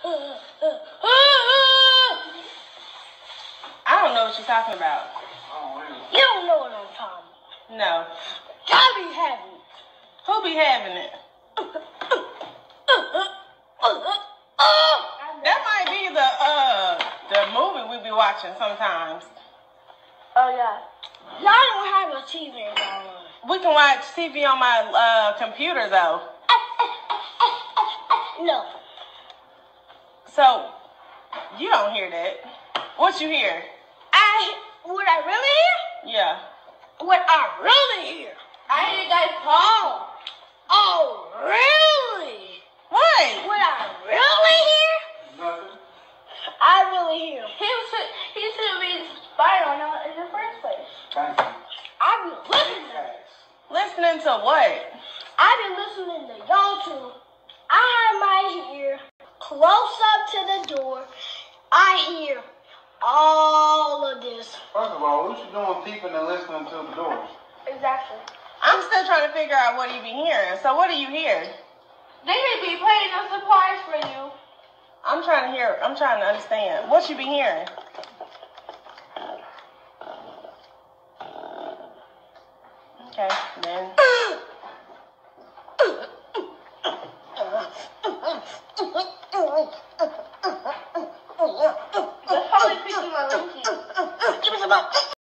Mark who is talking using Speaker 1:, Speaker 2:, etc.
Speaker 1: I don't know what you're talking about.
Speaker 2: You don't know what I'm talking about.
Speaker 1: No.
Speaker 2: I be having it.
Speaker 1: Who be having it? That might be the movie we be watching sometimes.
Speaker 2: Oh yeah. Y'all don't have a TV in y'all room.
Speaker 1: We can watch TV on my computer though.
Speaker 2: No.
Speaker 1: So you don't hear that. What you hear?
Speaker 2: What I really hear?
Speaker 1: Yeah.
Speaker 2: What I really hear? I hear you guys call. Oh, really?
Speaker 1: What?
Speaker 2: What I really hear?
Speaker 3: Nothing.
Speaker 2: I really hear. He should be spying on us in the first place.
Speaker 3: Thank you.
Speaker 2: I be listening.
Speaker 1: Listening to what?
Speaker 2: I be listening to y'all too. I have my ear close up to the door. I hear all of this.
Speaker 3: First of all, what you doing peeping and listening to the doors?
Speaker 2: Exactly.
Speaker 1: I'm still trying to figure out what you be hearing. So what do you hear?
Speaker 2: They may be playing a surprise for you.
Speaker 1: I'm trying to understand. What you be hearing? Okay, then.